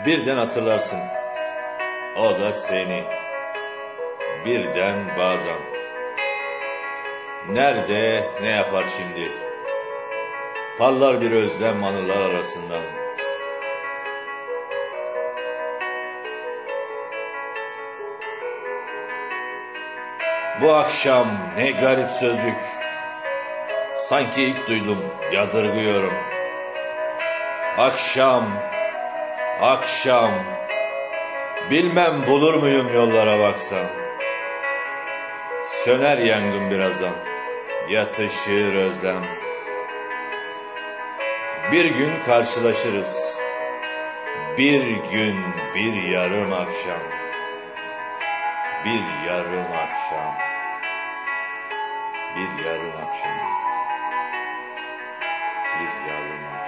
Birden hatırlarsın, o da seni. Birden bazen. Nerede, ne yapar şimdi? Parlar bir özlem anılar arasından. Bu akşam ne garip sözcük. Sanki ilk duydum, yadırgıyorum. Akşam, akşam. Bilmem bulur muyum yollara baksam. Söner yangın birazdan, yatışır özlem. Bir gün karşılaşırız. Bir gün, bir yarım akşam. Bir yarım akşam. Bir yarım akşam. Bir yarım akşam.